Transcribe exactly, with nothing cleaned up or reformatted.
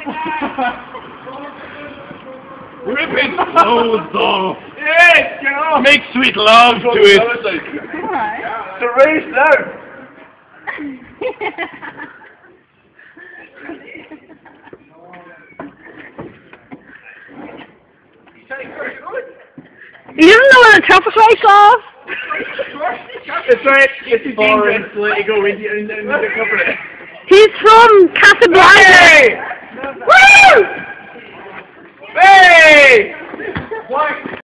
Rip its clothes off. Yes, get off. Make sweet love to it. Alright. It's a race now. You didn't know where the traffic lights off? It's right. It's too dangerous to let you go into and, and cover it. He's from Casablanca. Hey! Woo! Hey! What?